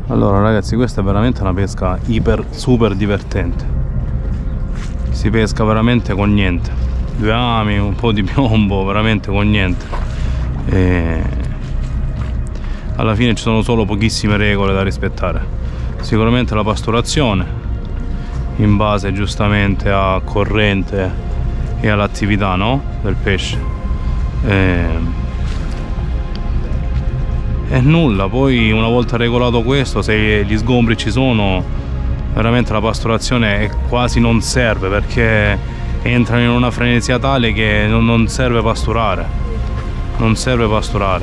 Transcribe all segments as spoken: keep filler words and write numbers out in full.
Allora ragazzi, questa è veramente una pesca iper super divertente. Si pesca veramente con niente, due ami, un po' di piombo, veramente con niente. E alla fine ci sono solo pochissime regole da rispettare. Sicuramente la pasturazione in base giustamente a corrente e all'attività, no? Del pesce. E... e nulla, poi una volta regolato questo, se gli sgombri ci sono, veramente la pasturazione è quasi non serve, perché entrano in una frenesia tale che non, non serve pasturare, non serve pasturare.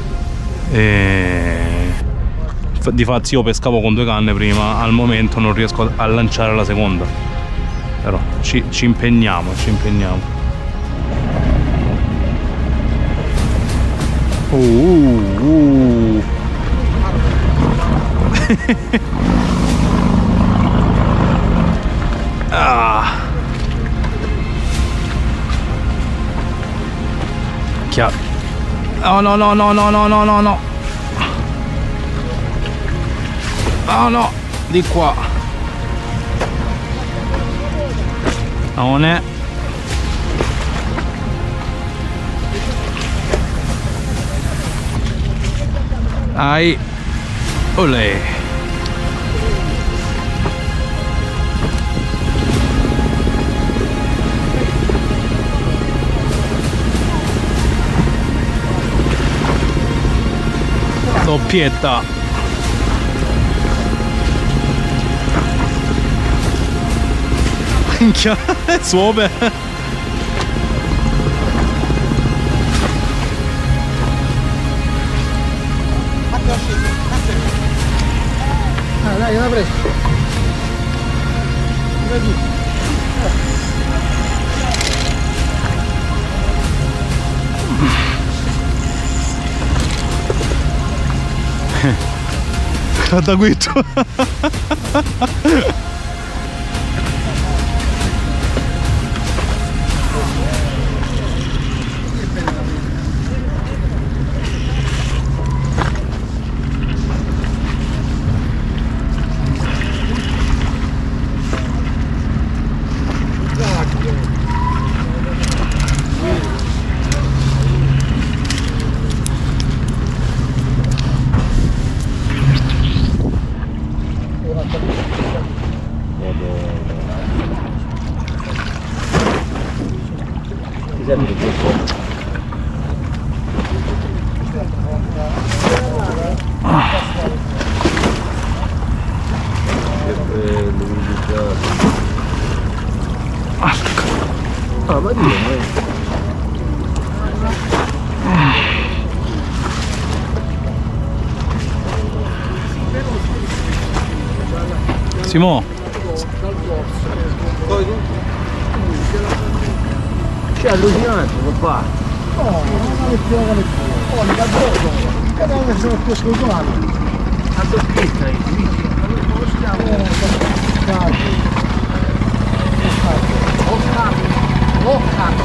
E... difatti io pescavo con due canne prima, al momento non riesco a lanciare la seconda, però ci, ci impegniamo, ci impegniamo. Uh, uh. Ah. Chiaro. Oh no no no no no no no no. Oh no, di qua. Non è. Ai. Olè. Doppietta. Minchia, è super. Ah, dai, l'ha preso. Vedi. Da guido. Ah, ma Dio, Simo. c'è allucinante, papà. No, non è più la oh, mi dà poco. Cada uno sono più scolpolato. A doppietta, qui. Come si chiama? Oh, cazzo. Oh, cazzo. Oh, cazzo.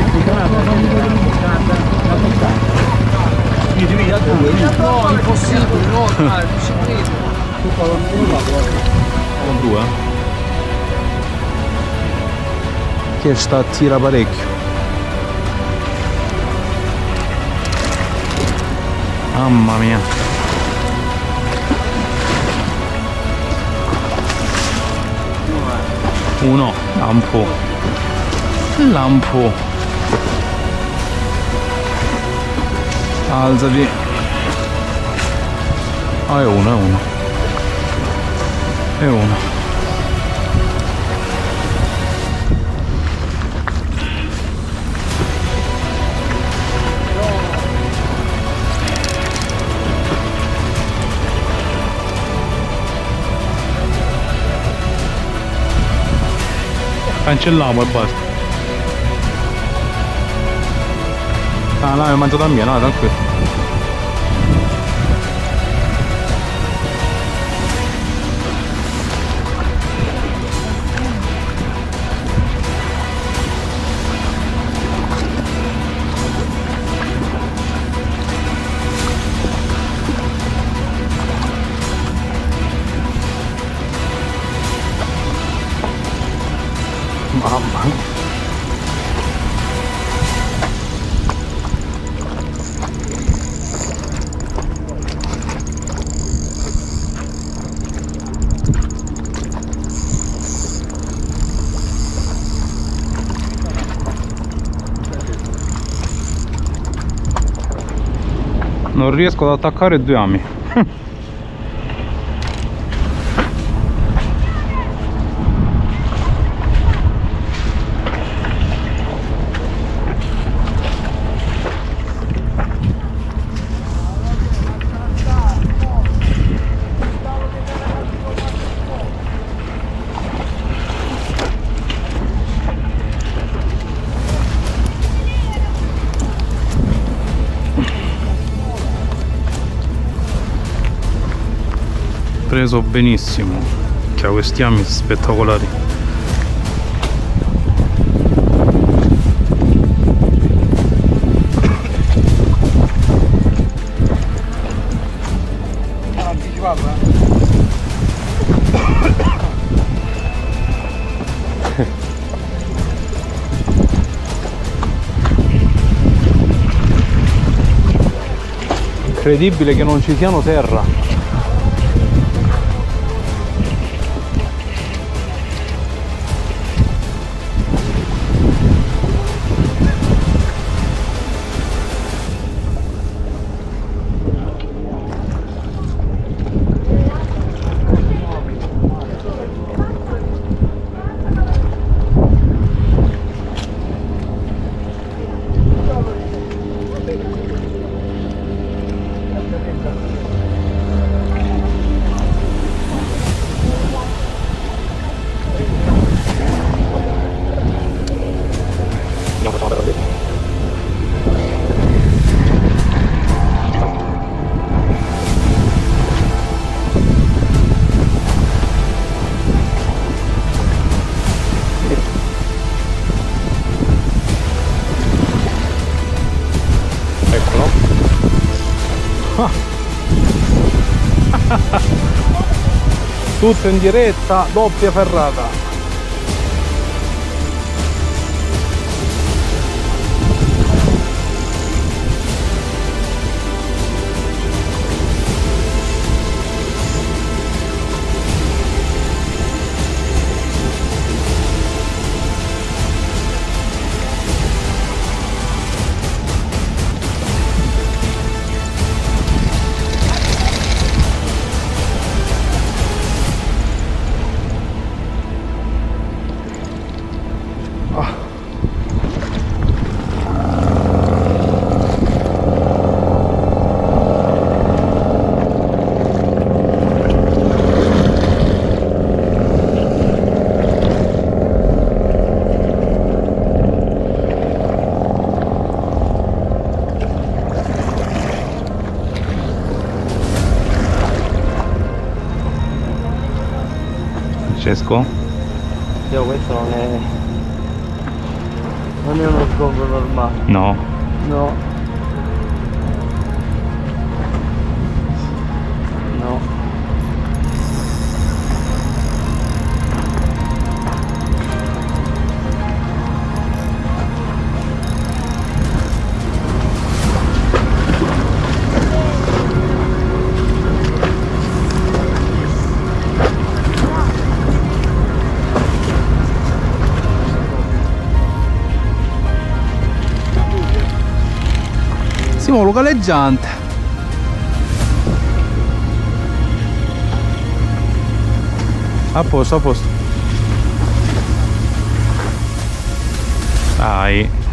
Mi devi a due? No, impossibile, no, dai, non ci credo. Con due? Che sta a tira parecchio. Mamma mia. Uno, lampo. Lampo. Alzati. Ah, è uno, è uno. È uno. Cancelliamo e basta. Ah no, ho mangiato a mia, no, tranquillo. Mamma mia. Non riesco ad attaccare due ami. Preso benissimo, che ha questi ami spettacolari. Incredibile che non ci siano terra. Eccolo. Ah. Tutto in diretta, doppia ferrata. Francesco? Io questo non è... non è uno sgombro normale. No. No. No. Siamo galleggiante. A posto, a posto. Dai.